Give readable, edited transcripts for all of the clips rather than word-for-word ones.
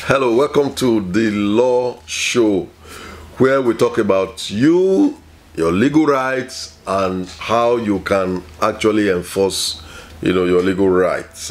Hello, welcome to the Law Show, where we talk about you, your legal rights, and how you can actually enforce, your legal rights.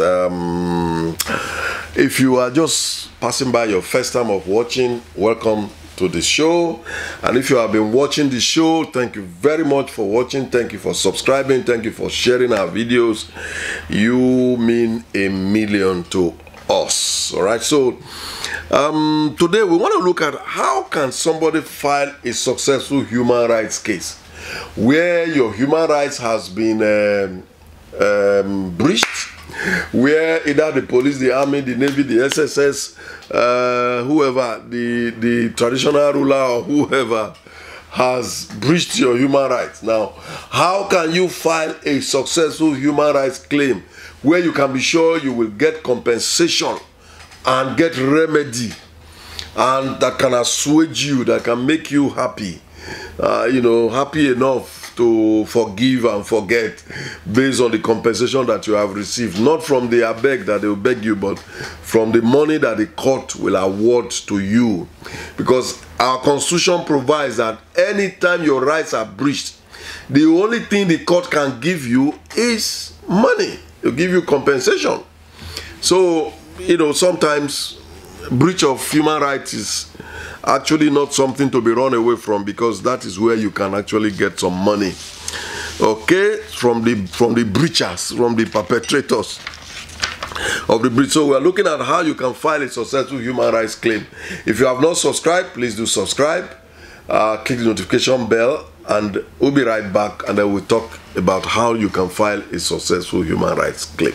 If you are just passing by your first time of watching, welcome to the show. And if you have been watching the show, thank you very much for watching. Thank you for subscribing. Thank you for sharing our videos. You mean a million to us. All right, so today we want to look at how can somebody file a successful human rights case where your human rights has been breached, where either the police, the army, the navy, the SSS, whoever, the traditional ruler or whoever has breached your human rights. Now, how can you file a successful human rights claim where you can be sure you will get compensation and get remedy, and that can assuage you, that can make you happy, happy enough to forgive and forget based on the compensation that you have received, not from the abeg that they will beg you, but from the money that the court will award to you. Because our constitution provides that anytime your rights are breached, the only thing the court can give you is money. They'll give you compensation. So, sometimes breach of human rights is actually not something to be run away from, because that is where you can actually get some money, okay, from the breachers, from the perpetrators of the breach. So we are looking at how you can file a successful human rights claim. If you have not subscribed, please do subscribe, click the notification bell, and we'll be right back, and then we'll talk about how you can file a successful human rights claim.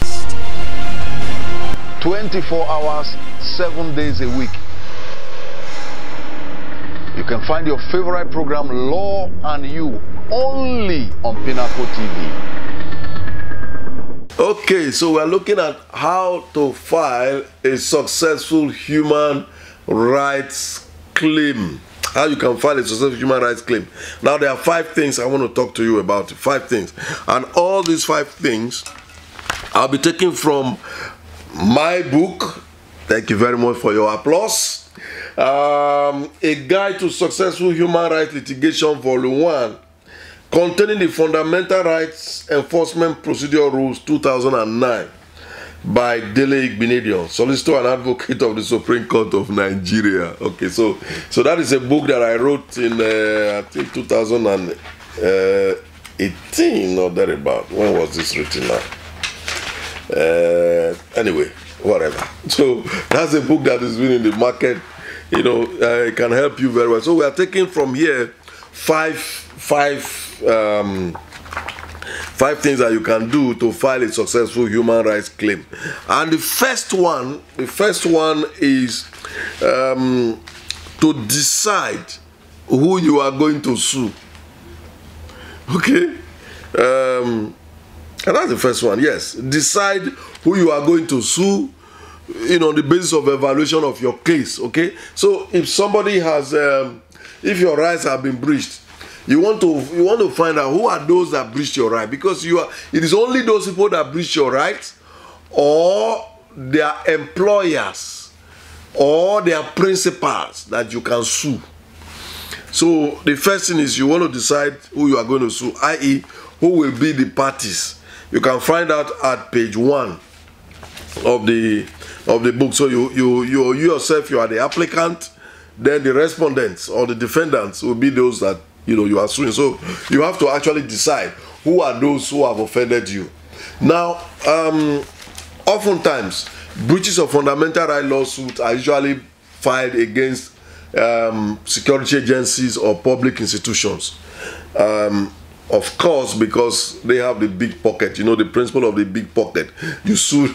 24 hours, 7 days a week. You can find your favorite program, Law and You, only on Pinnacle TV. Okay, so we're looking at how to file a successful human rights claim. How you can file a successful human rights claim. Now, there are 5 things I want to talk to you about. 5 things. And all these 5 things I'll be taking from my book. Thank you very much for your applause. A Guide to Successful Human Rights Litigation, Volume 1, containing the Fundamental Rights Enforcement Procedure Rules 2009 by Dele Igbenedion, solicitor and advocate of the Supreme Court of Nigeria. Okay, so that is a book that I wrote in I think 2018 or thereabout. When was this written now? Anyway, whatever. So that's a book that is in the market. It can help you very well. So we are taking from here five things that you can do to file a successful human rights claim. And the first one is to decide who you are going to sue. Okay? And that's the first one. Yes, decide who you are going to sue, on the basis of evaluation of your case. Okay, so if somebody has, if your rights have been breached, you want to find out who are those that breached your right, because it is only those people that breach your rights, or their employers, or their principals that you can sue. So the first thing is you want to decide who you are going to sue, i.e., who will be the parties. You can find out at page 1 of the book. So you yourself, you are the applicant, then the respondents or the defendants will be those that you are suing. So you have to actually decide who are those who have offended you. Now, oftentimes breaches of fundamental right lawsuits are usually filed against security agencies or public institutions. Of course, because they have the big pocket, the principle of the big pocket. You sue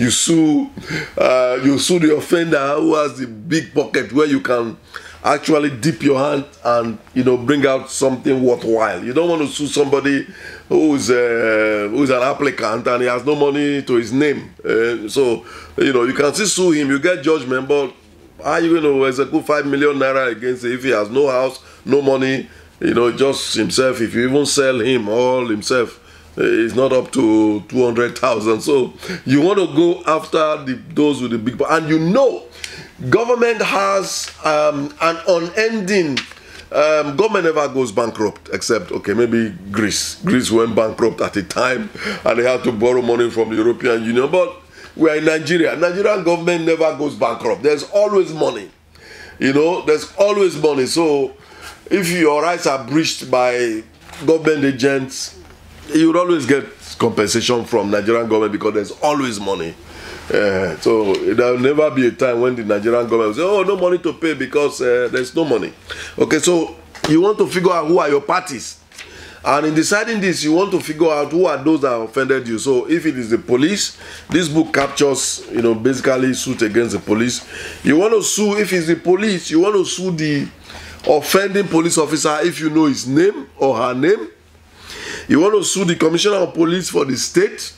the offender who has the big pocket, where you can actually dip your hand and bring out something worthwhile. You don't want to sue somebody who's an applicant and he has no money to his name. So you can still sue him. You get judgment, but how are you going to execute 5 million naira against him if he has no house, no money? Just himself. If you even sell him all himself, it's not up to 200,000. So you want to go after those with the big, and government has an unending. Government never goes bankrupt, except, okay, maybe Greece. Greece went bankrupt at a time and they had to borrow money from the European Union. But we are in Nigeria. Nigerian government never goes bankrupt. There's always money. You know, there's always money. So if your rights are breached by government agents, you would always get compensation from Nigerian government because there's always money. So there will never be a time when the Nigerian government will say, oh, no money to pay because there's no money. Okay, so you want to figure out who are your parties. And in deciding this, you want to figure out who are those that offended you. So if it is the police, this book captures, you know, basically suit against the police. You want to sue, if it's the police, you want to sue the offending police officer if you know his name or her name. You want to sue the commissioner of police for the state.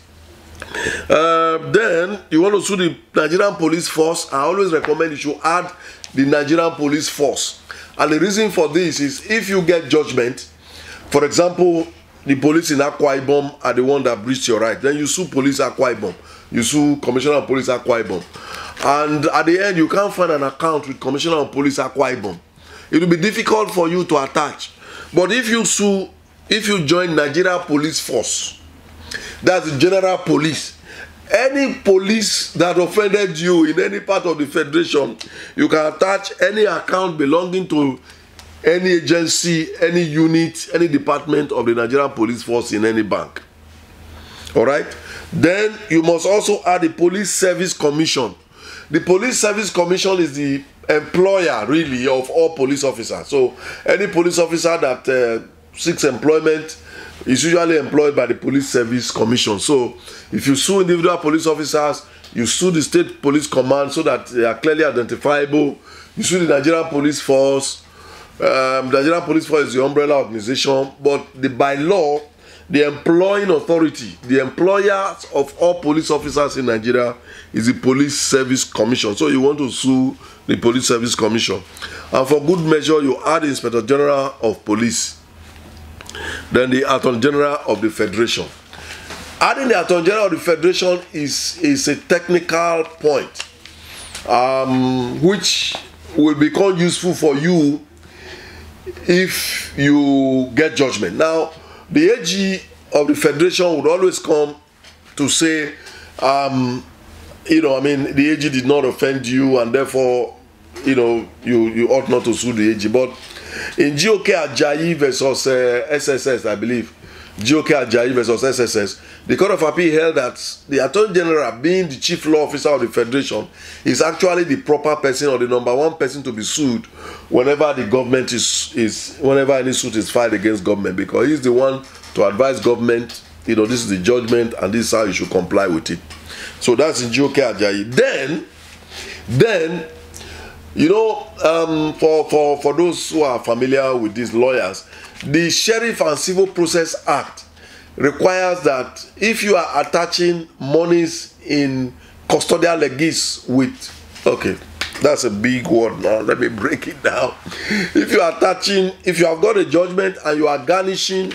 Then you want to sue the Nigerian police force. I always recommend you should add the Nigerian police force. And the reason for this is if you get judgment, for example, the police in Akwa Ibom are the one that breached your right, then you sue police Akwa Ibom, you sue commissioner of police Akwa Ibom, and at the end you can't find an account with commissioner of police Akwa Ibom. It will be difficult for you to attach. But if you sue, if you join Nigeria Police Force, that's the general police, any police that offended you in any part of the federation, you can attach any account belonging to any agency, any unit, any department of the Nigerian Police Force in any bank. All right? Then you must also add the Police Service Commission. The Police Service Commission is the employer, really, of all police officers. So any police officer that seeks employment is usually employed by the Police Service Commission. So if you sue individual police officers, you sue the State Police Command so that they are clearly identifiable. You sue the Nigerian Police Force. The Nigerian Police Force is the umbrella organization, but by law, the employing authority, the employer of all police officers in Nigeria is the Police Service Commission. So you want to sue the Police Service Commission. And for good measure, you add the Inspector General of Police, then the Attorney General of the Federation. Adding the Attorney General of the Federation is a technical point, which will become useful for you if you get judgment. Now, the AG of the Federation would always come to say, you know, I mean, the AG did not offend you and therefore, you know, you ought not to sue the AG. But in GOK Ajayi versus SSS, I believe, GOK Ajayi versus SSS, the Court of Appeal held that the Attorney General, being the chief law officer of the Federation, is actually the proper person or the number one person to be sued whenever the government whenever any suit is filed against government, because he's the one to advise government, you know, this is the judgment and this is how you should comply with it. So that's in GOK Ajayi. Then, you know, for those who are familiar with these lawyers, the Sheriff and Civil Process Act requires that if you are attaching monies in custodial legis with, okay, that's a big word now, let me break it down. If you are attaching, if you have got a judgment and you are garnishing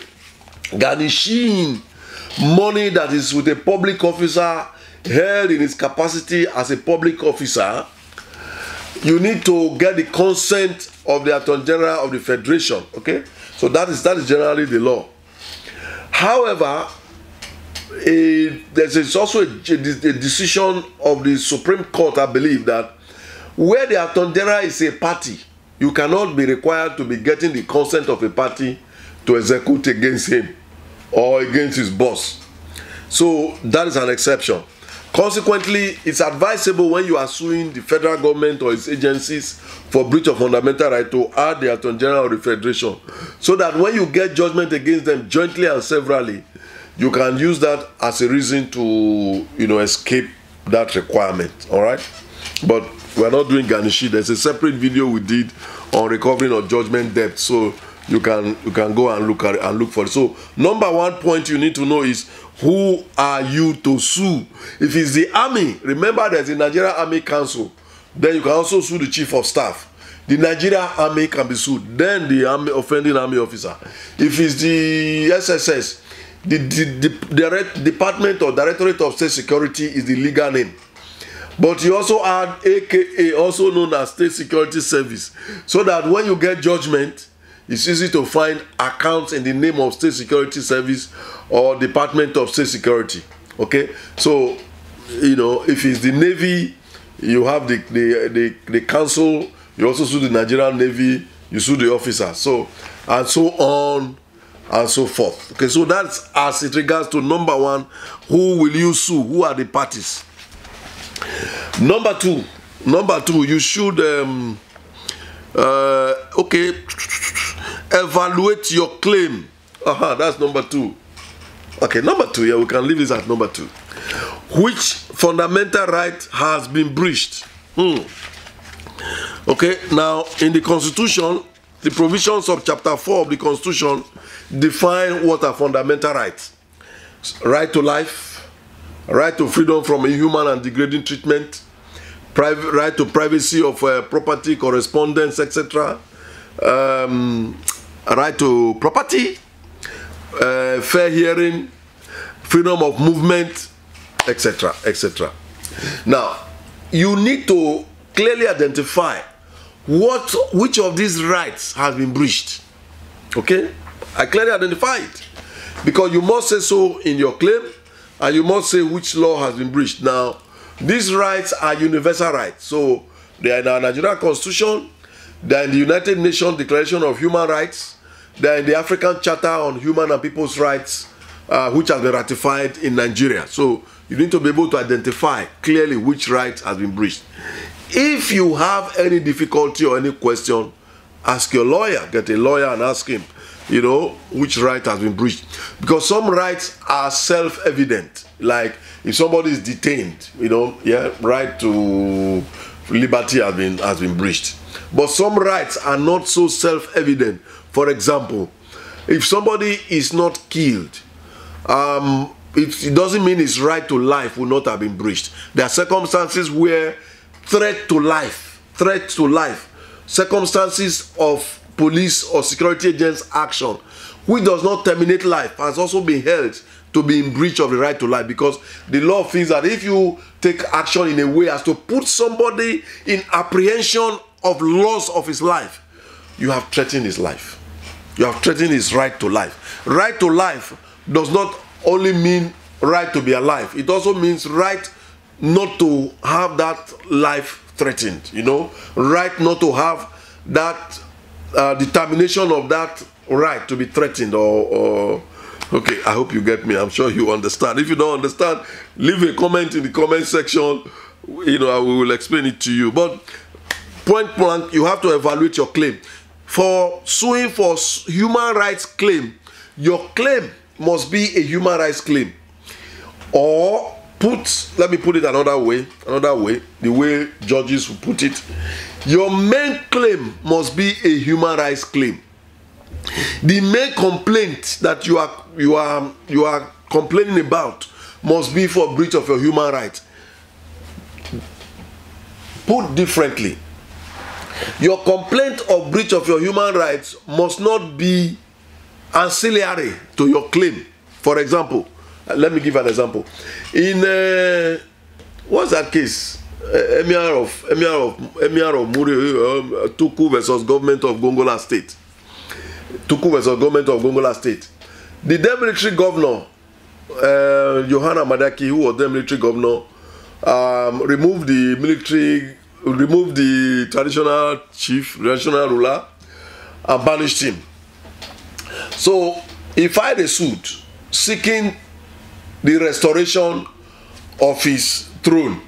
money that is with a public officer held in his capacity as a public officer, you need to get the consent of the Attorney General of the Federation. Okay, so that is generally the law. However, there's also a decision of the Supreme Court, I believe, that where the Attorney General is a party, you cannot be required to be getting the consent of a party to execute against him or against his boss. So that is an exception. Consequently, it's advisable when you are suing the federal government or its agencies for breach of fundamental right to add the Attorney General of the Federation, so that when you get judgment against them jointly and severally, you can use that as a reason to, you know, escape that requirement. All right, but we're not doing garnishing. There's a separate video we did on recovering of judgment debt, so you can go and look at it and look for it. So number one point you need to know is, who are you to sue? If it's the army, remember there's the Nigerian Army Council. Then you can also sue the Chief of Staff. The Nigerian Army can be sued. Then the offending army officer. If it's the SSS, the Department or Directorate of State Security is the legal name. But you also add AKA, also known as State Security Service, so that when you get judgment, it's easy to find accounts in the name of State Security Service or Department of State Security. Okay, so you know, if it's the Navy, you have the council. You also sue the Nigerian Navy. You sue the officer. So and so on and so forth. Okay, so that's as it regards to number one. Who will you sue? Who are the parties? Number two, you should okay, evaluate your claim. That's number two. Okay, number two, yeah, we can leave this at number two. Which fundamental right has been breached? Okay, now in the Constitution, the provisions of Chapter 4 of the Constitution define what are fundamental rights. Right to life, right to freedom from inhuman and degrading treatment, right to privacy of property, correspondence, etc., right to property, fair hearing, freedom of movement, etc., etc. Now, you need to clearly identify which of these rights has been breached. Okay? I clearly identify it. Because you must say so in your claim, and you must say which law has been breached. Now, these rights are universal rights. So, they are in our Nigerian Constitution, they are in the United Nations Declaration of Human Rights, they are in the African Charter on Human and People's Rights, which has been ratified in Nigeria. So, you need to be able to identify clearly which right has been breached. If you have any difficulty or any question, ask your lawyer. Get a lawyer and ask him, you know, which right has been breached. Because some rights are self-evident. Like if somebody is detained, you know, yeah, right to liberty has been breached. But some rights are not so self-evident. For example, if somebody is not killed, it doesn't mean his right to life will not have been breached. There are circumstances where threat to life, circumstances of police or security agents' action, which does not terminate life, has also been held to be in breach of the right to life, because the law feels that if you take action in a way as to put somebody in apprehension of loss of his life, you have threatened his life. You have threatened his right to life. Right to life does not only mean right to be alive. It also means right not to have that life threatened, you know, right not to have that determination of that right to be threatened or okay, I hope you get me. I'm sure you understand. If you don't understand, leave a comment in the comment section. You know, I will explain it to you. But point blank, you have to evaluate your claim. For suing for human rights claim, your claim must be a human rights claim. Or let me put it another way, the way judges will put it. Your main claim must be a human rights claim. The main complaint that you are complaining about must be for breach of your human rights. Put differently, your complaint of breach of your human rights must not be ancillary to your claim. For example, let me give an example. In what's that case? Emir of Muri, Tuku versus government of Gongola State. Tuku versus government of Gongola State. The then military governor, Yohana Madaki, who was then military governor, removed the traditional chief, traditional ruler, and banished him. So he filed a suit seeking the restoration of his throne,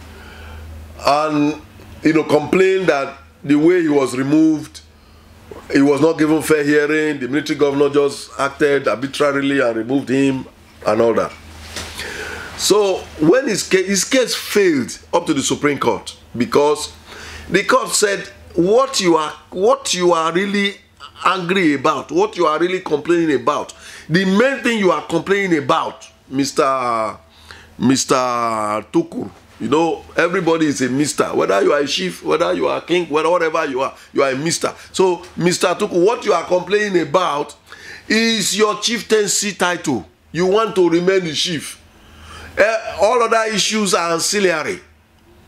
and complained that the way he was removed, he was not given fair hearing. The military governor just acted arbitrarily and removed him and all that. So when his case failed up to the Supreme Court, because the court said what you are really angry about, what you are really complaining about, the main thing you are complaining about, Mr. Tukur, everybody is a Mr. Whether you are a chief, whether you are a king, whatever you are a Mr. So, Mr. Tukur, what you are complaining about is your chieftaincy title. You want to remain the chief. All other issues are ancillary.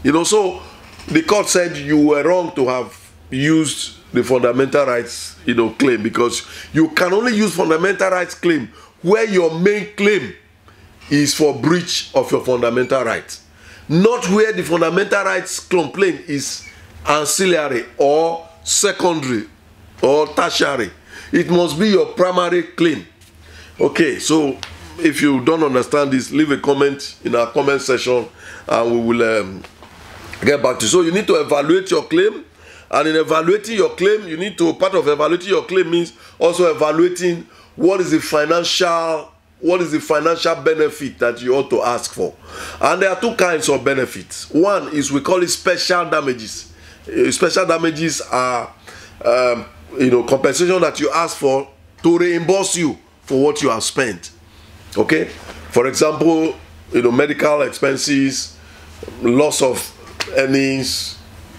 You know, so the court said you were wrong to have used the fundamental rights, you know, claim, because you can only use fundamental rights claim where your main claim is for breach of your fundamental rights, not where the fundamental rights complaint is ancillary or secondary or tertiary. It must be your primary claim. Okay, so if you don't understand this, leave a comment in our comment section and we will get back to you. So you need to evaluate your claim, and in evaluating your claim, you need to, part of evaluating your claim means also evaluating what is the financial benefit that you ought to ask for. And there are two kinds of benefits. One is, we call it special damages. Special damages are you know, compensation that you ask for to reimburse you for what you have spent. Okay, for example, you know, medical expenses, loss of earnings,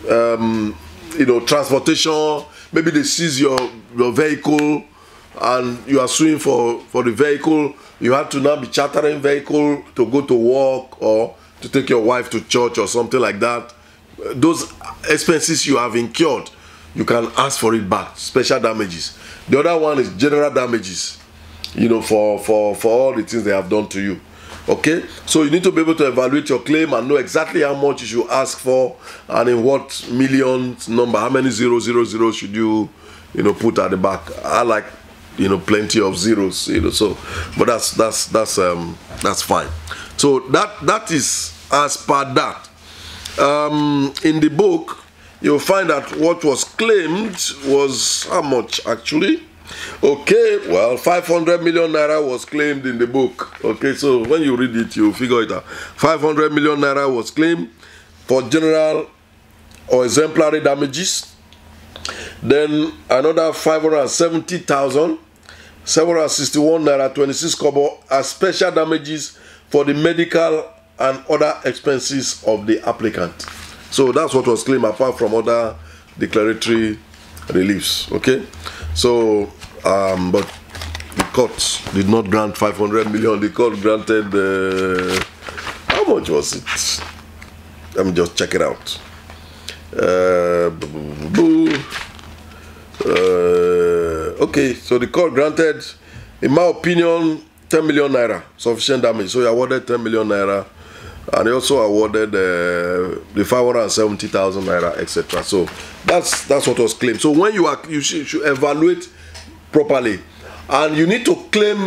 you know, transportation. Maybe they seize your vehicle and you are suing for the vehicle. You have to now be chartering vehicle to go to work or to take your wife to church or something like that. Those expenses you have incurred, you can ask for it back, special damages. The other one is general damages, you know, for all the things they have done to you. Okay, so you need to be able to evaluate your claim and know exactly how much you should ask for and in what millions number, how many 000 should you know, put at the back. I like, you know, plenty of zeros, you know, so, but that's fine. So that is as per that. In the book, you'll find that what was claimed was how much actually? Okay, well, 500 million naira was claimed in the book. Okay, so when you read it, you figure it out. 500 million naira was claimed for general or exemplary damages. Then another 570,000, 761 naira 26 kobo as special damages for the medical and other expenses of the applicant. So that's what was claimed apart from other declaratory reliefs. Okay, so but the court did not grant 500 million. The court granted how much was it? Let me just check it out. Okay, so the court granted, in my opinion, 10 million naira sufficient damage. So he awarded 10 million naira, and he also awarded the 570,000 naira, etc. So that's what was claimed. So when you should evaluate properly, and you need to claim,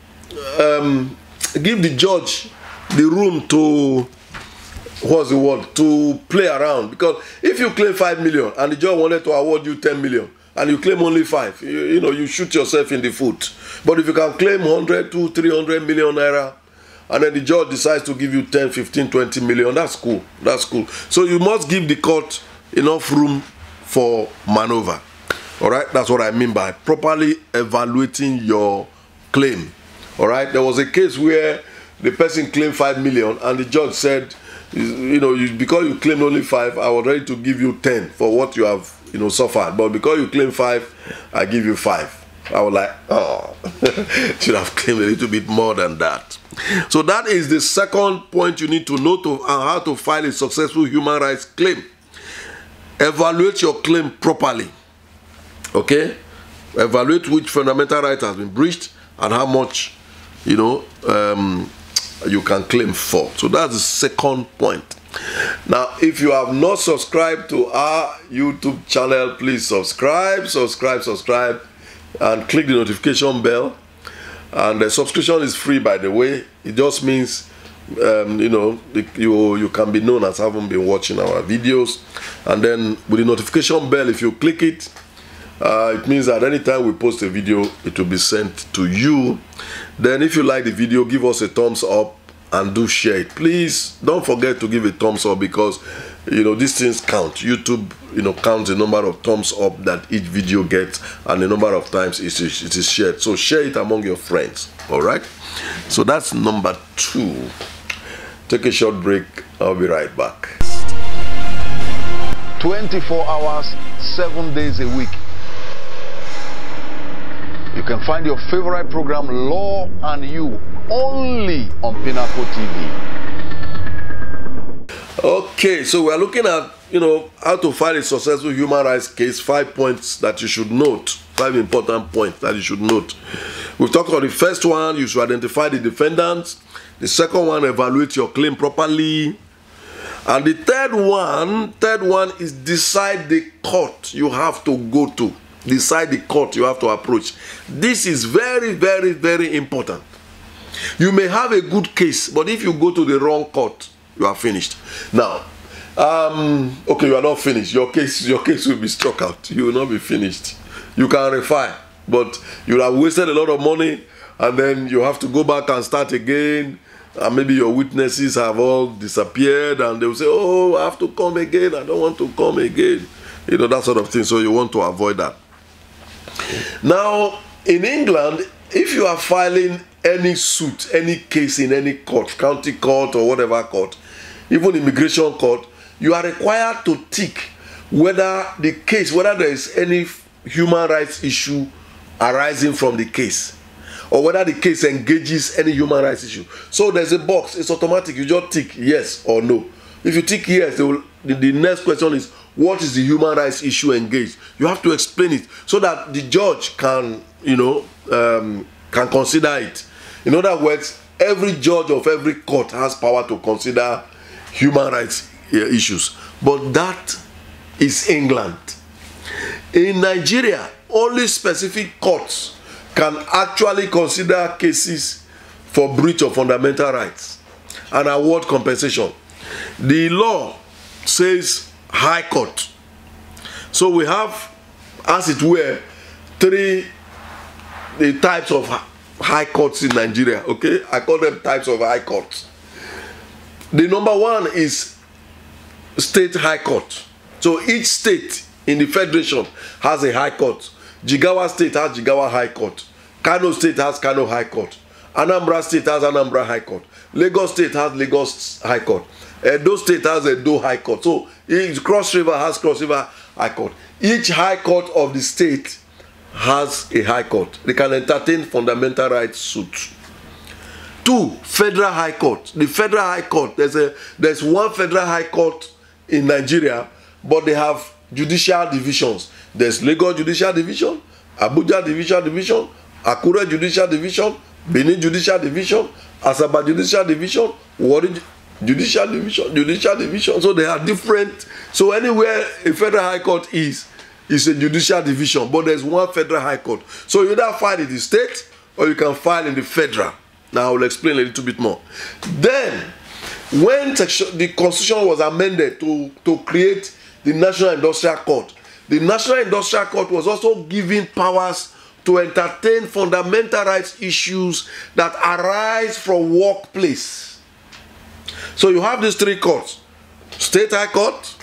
give the judge the room to, what's the word, to play around. Because if you claim 5 million and the judge wanted to award you 10 million and you claim only 5, you know, you shoot yourself in the foot. But if you can claim 100 to 300 million naira and then the judge decides to give you 10, 15, 20 million, that's cool. That's cool. So you must give the court enough room for maneuver. All right, that's what I mean by properly evaluating your claim. All right, there was a case where the person claimed 5 million and the judge said, you know, because you claimed only 5, I was ready to give you 10 for what you have, you know, suffered. But because you claim 5, I give you 5. I was like, oh, should have claimed a little bit more than that. So that is the second point you need to know how to file a successful human rights claim. Evaluate your claim properly. Okay, evaluate which fundamental right has been breached and how much, you know, you can claim for. So that's the second point. Now, if you have not subscribed to our YouTube channel, please subscribe, and click the notification bell. And the subscription is free, by the way. It just means you know, you can be known as having been watching our videos. And then with the notification bell, if you click it, it means that anytime we post a video, it will be sent to you. Then if you like the video, give us a thumbs up and do share it. Please don't forget to give a thumbs up, because you know these things count. YouTube, you know, counts the number of thumbs up that each video gets and the number of times it is shared. So share it among your friends. All right, so that's number 2. Take a short break. I'll be right back. 24 hours, 7 days a week. You can find your favorite program, Law and You, only on Pinnacle TV. Okay, so we're looking at, how to file a successful human rights case. 5 points that you should note. 5 important points that you should note. We've talked about the first one, you should identify the defendants. The second one, evaluate your claim properly. And the third one is decide the court you have to go to. Decide the court you have to approach. This is very, very, very important. You may have a good case, but if you go to the wrong court, you are finished. Now, okay, you are not finished. Your case will be struck out. You will not be finished. You can refile, but you have wasted a lot of money, and then you have to go back and start again. And maybe your witnesses have all disappeared, and they will say, "Oh, I have to come again. I don't want to come again." That sort of thing. So you want to avoid that. Now, in England, if you are filing any suit, any case in any court, county court or whatever court, even immigration court, you are required to tick whether there is any human rights issue arising from the case, or whether the case engages any human rights issue. So there's a box, it's automatic, you just tick yes or no. If you tick yes, the next question is, what is the human rights issue engaged? You have to explain it so that the judge can, can consider it. In other words, every judge of every court has power to consider human rights issues. But that is England. In Nigeria, only specific courts can actually consider cases for breach of fundamental rights and award compensation. The law says High Court. So we have, as it were, three types of high courts in Nigeria. Okay, I call them types of high courts. The number one is State High Court. So each state in the federation has a high court. Jigawa State has Jigawa High Court. Kano State has Kano High Court. Anambra State has Anambra High Court. Lagos State has Lagos High Court. Edo State has Edo High Court. So each Cross River has Cross River High Court. Each high court of the state has a high court. They can entertain fundamental rights suits. 2, Federal High Court. The Federal High Court, there's one Federal High Court in Nigeria, but they have judicial divisions. There's Lagos Judicial Division, Abuja Judicial Division, Akure Judicial Division, Benin Judicial Division, Asaba Judicial Division, Warri Judicial Division. So they are different. So anywhere a Federal High Court is a judicial division, but there's one Federal High Court. So you either file in the state or you can file in the federal. Now I will explain a little bit more. Then, when the Constitution was amended to create the National Industrial Court, the National Industrial Court was also given powers to entertain fundamental rights issues that arise from workplace. So you have these 3 courts: State High Court,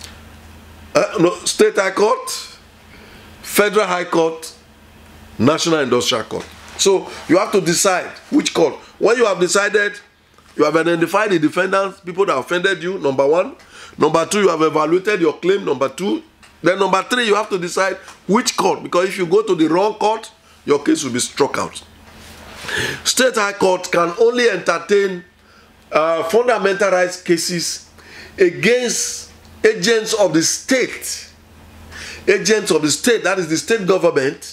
State High Court, Federal High Court, National Industrial Court. So you have to decide which court. When you have decided, you have identified the defendants, people that offended you, number 1. Number 2, you have evaluated your claim, number 2. Then number 3, you have to decide which court, because if you go to the wrong court, your case will be struck out. State High Court can only entertain fundamental rights cases against agents of the state. Agents of the state, that is the state government,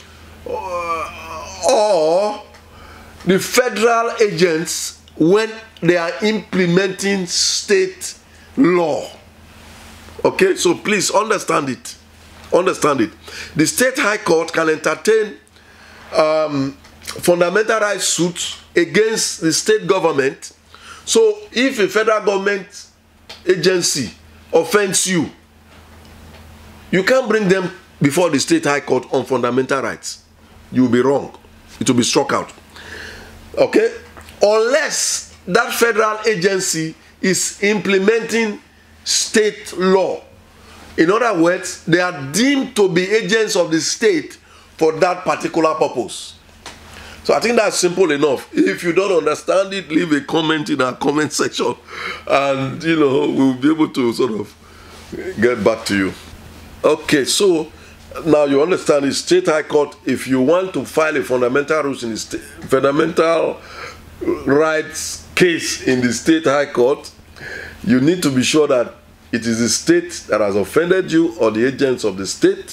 or the federal agents when they are implementing state law. Okay, so please understand it. Understand it. The State High Court can entertain fundamental rights suits against the state government. So if a federal government agency offends you, you can't bring them before the State High Court on fundamental rights. You will be wrong. It will be struck out. Okay? Unless that federal agency is implementing state law. In other words, they are deemed to be agents of the state for that particular purpose. So I think that's simple enough. If you don't understand it, leave a comment in our comment section, and we'll be able to sort of get back to you. Okay, so now you understand the State High Court. If you want to file a fundamental rights case in the State High Court, you need to be sure that it is the state that has offended you, or the agents of the state,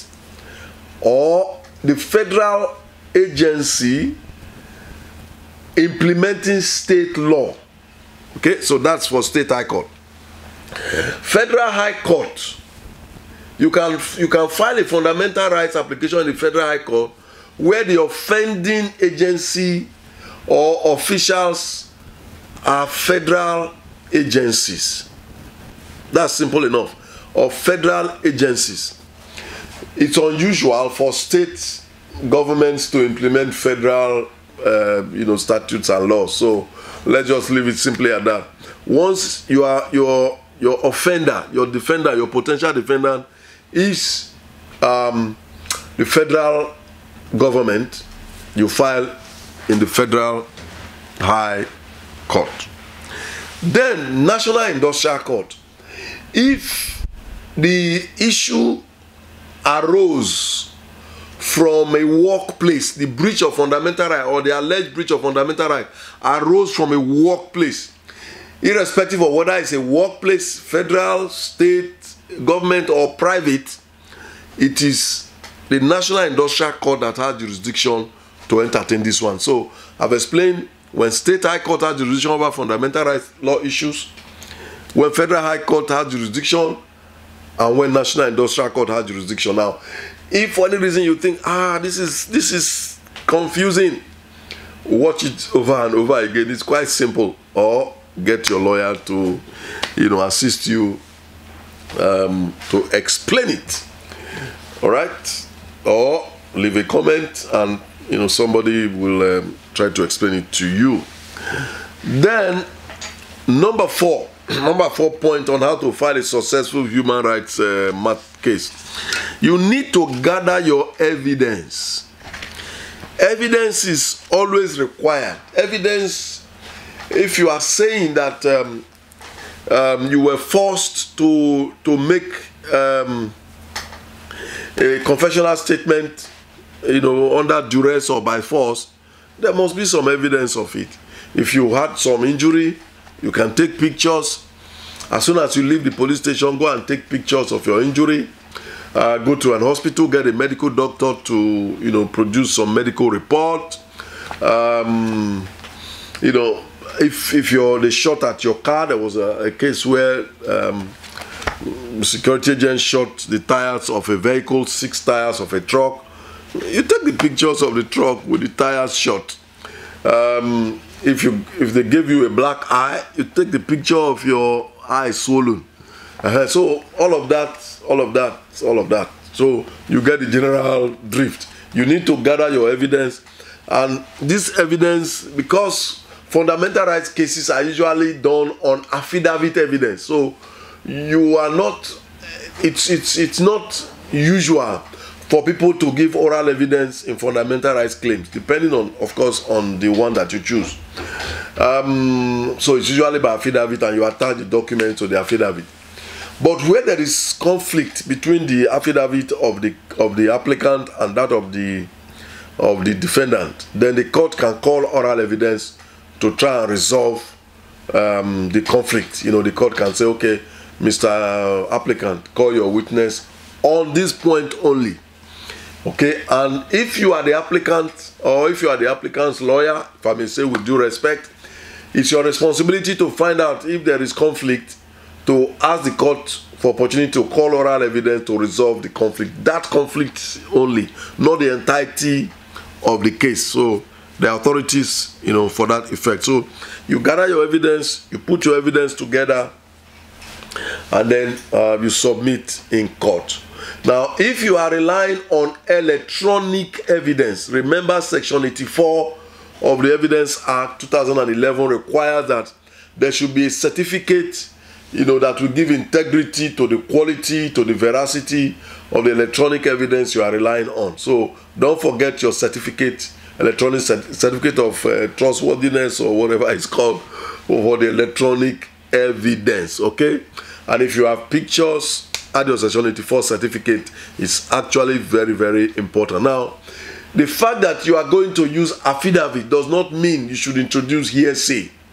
or the federal agency implementing state law. Okay, so that's for state high court. Federal high court, you can file a fundamental rights application in the federal high court where the offending agency or officials are federal agencies. That's simple enough. Or federal agencies. It's unusual for state governments to implement federal statutes and laws. So let's just leave it simply at that. Once you are your offender, your defender, your potential defendant is the federal government, you file in the federal high court. Then National Industrial Court. If the issue arose from a workplace, the breach of fundamental right or the alleged breach of fundamental right arose from a workplace, irrespective of whether it's a workplace, federal, state, government, or private, it is the National Industrial Court that has jurisdiction to entertain this one. So I've explained when state high court has jurisdiction over fundamental rights law issues, when federal high court has jurisdiction, and when National Industrial Court has jurisdiction. Now, if for any reason you think, this is confusing, watch it over and over again. It's quite simple. Or get your lawyer to, assist you to explain it. All right? Or leave a comment and, somebody will try to explain it to you. Then, number four point on how to file a successful human rights case. You need to gather your evidence. Evidence is always required. Evidence, if you are saying that you were forced to make a confessional statement, under duress or by force, there must be some evidence of it. If you had some injury, you can take pictures. As soon as you leave the police station, go and take pictures of your injury. Go to an hospital, get a medical doctor to, produce some medical report. If they shot at your car, there was a case where security agents shot the tires of a vehicle, 6 tires of a truck. You take the pictures of the truck with the tires shot. If they give you a black eye, you take the picture of your eye swollen. So all of that. So you get the general drift. You need to gather your evidence, and this evidence, because fundamental rights cases are usually done on affidavit evidence. So you are not. It's not usual for people to give oral evidence in fundamental rights claims, depending on, of course, on the one that you choose. So it's usually by affidavit, and you attach the document to the affidavit. But where there is conflict between the affidavit of the applicant and that of the defendant, then the court can call oral evidence to try and resolve the conflict. The court can say, okay, Mr. Applicant, call your witness on this point only. Okay, and if you are the applicant, or if you are the applicant's lawyer, if I may say with due respect, it's your responsibility to find out if there is conflict, to ask the court for opportunity to call oral evidence to resolve the conflict. That conflict only, not the entirety of the case. So the authorities, for that effect. So you gather your evidence, you put your evidence together, and then you submit in court. Now, if you are relying on electronic evidence, remember Section 84 of the Evidence Act 2011 requires that there should be a certificate, that will give integrity to the quality, to the veracity of the electronic evidence you are relying on. So don't forget your certificate, electronic certificate of trustworthiness, or whatever it's called, for the electronic evidence, okay? And if you have pictures, add your Section 84 certificate. Is actually very, very important. Now, the fact that you are going to use affidavit does not mean you should introduce hearsay.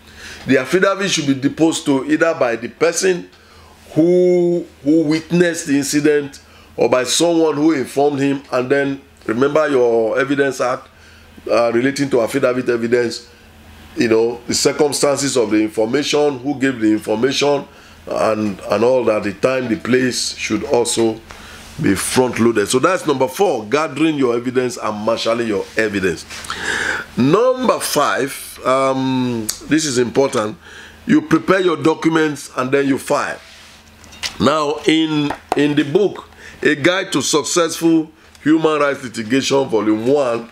the affidavit should be deposed to either by the person who witnessed the incident or by someone who informed him. And then remember your Evidence Act relating to affidavit evidence, you know, the circumstances of the information, who gave the information, and all that, the time, the place should also be front loaded. So that's number 4, gathering your evidence and marshalling your evidence. Number 5, this is important, you prepare your documents and then you file. Now in the book, A Guide to Successful Human Rights Litigation, Volume 1,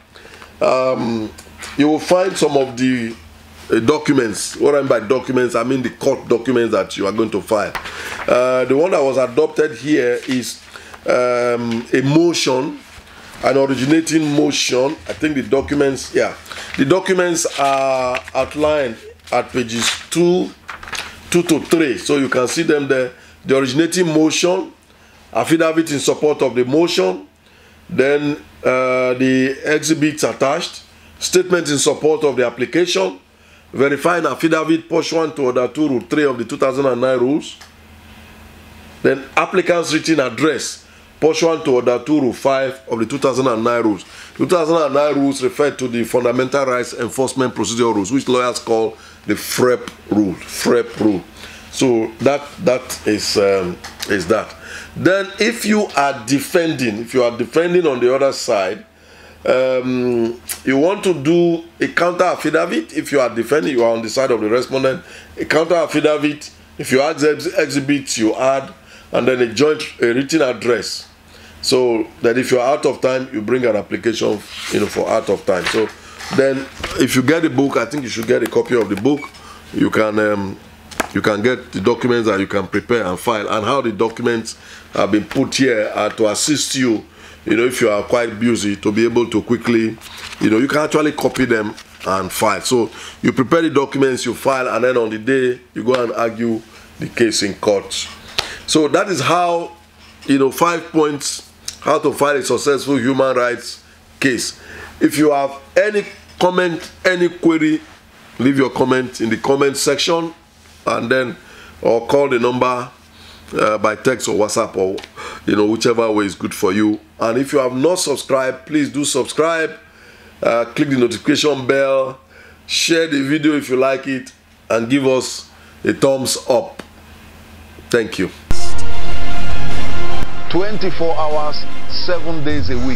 you will find some of the documents. What I mean by documents, I mean the court documents that you are going to file. The one that was adopted here is a motion, an originating motion. I think the documents, yeah, the documents are outlined at pages 2 to 3, so you can see them there. The originating motion, affidavit in support of the motion, then the exhibits attached, statement in support of the application, verifying affidavit pursuant to Order 2, Rule 3 of the 2009 rules, then applicant's written address pursuant to Order 2, Rule 5 of the 2009 rules. 2009 rules refer to the Fundamental Rights Enforcement Procedure rules, which lawyers call the FREP rule. FREP rule. So that is that. Then if you are defending, on the other side, you want to do a counter affidavit. If you are defending, you are on the side of the respondent. A counter affidavit, if you add exhibits, you add, and then a written address. So that if you are out of time, you bring an application, for out of time. So then, if you get the book, I think you should get a copy of the book. You can get the documents that you can prepare and file, and how the documents have been put here to assist you, if you are quite busy, to be able to quickly, you can actually copy them and file. So you prepare the documents, you file, and then on the day, you go and argue the case in court. So that is how, 5 points, how to file a successful human rights case. If you have any comment, any query, leave your comment in the comment section, and then or call the number by text or WhatsApp, or whichever way is good for you. And if you have not subscribed, please do subscribe, click the notification bell, share the video if you like it, and give us a thumbs up. Thank you. 24 hours, 7 days a week.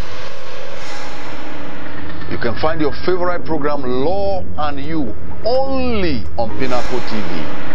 You can find your favorite program, Law and You, only on Pinnacle TV.